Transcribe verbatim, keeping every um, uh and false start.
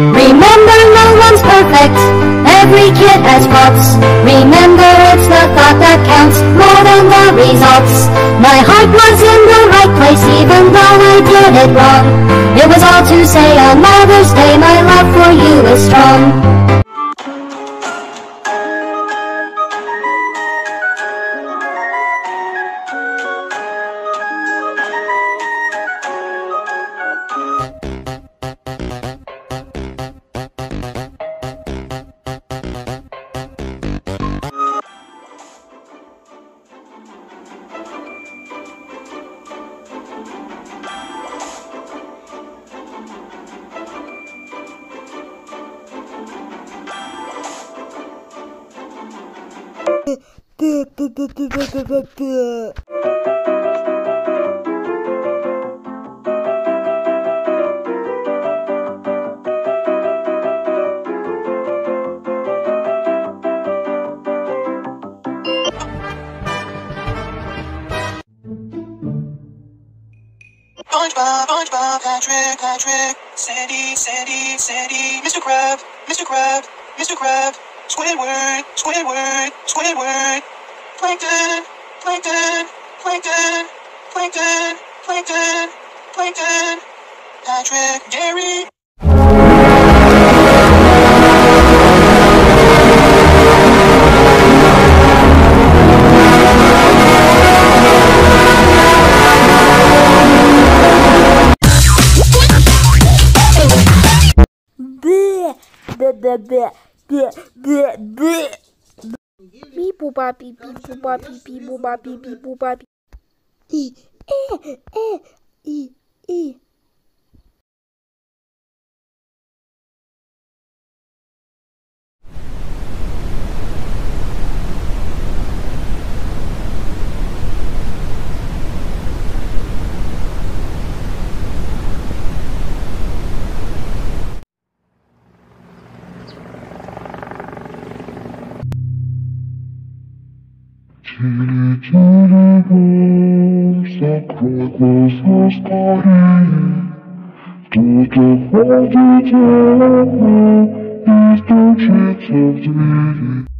Remember, no one's perfect. Every kid has faults. Remember, it's the thought that counts more than the results. My heart was in the right place even though I did it wrong. It was all to say on Mother's Day my love for you is strong. SpongeBob, SpongeBob, Patrick, Patrick, Sandy, Sandy, Sandy, Mister Crab, Mister Crab, Mister Crab, Squidward, Squidward, Squidward, Plankton, Plankton, Plankton, Plankton, Plankton, Plankton, Patrick, Gary. Beep booba beep beep booba beep beep booba beep beep booba beep. E e e e e. Chili, chili balls, the crackers are starting. To the whole detail, is the chicks of the